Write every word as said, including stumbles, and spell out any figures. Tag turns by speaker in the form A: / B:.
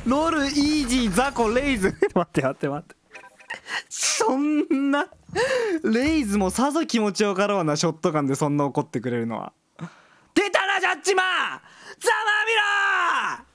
A: ロールイージーザコレイズ待って待って待ってそんなレイズもさぞ気持ちよかろうな、ショットガンでそんな怒ってくれるのは。出たなジャッジマン、ざまあみろー。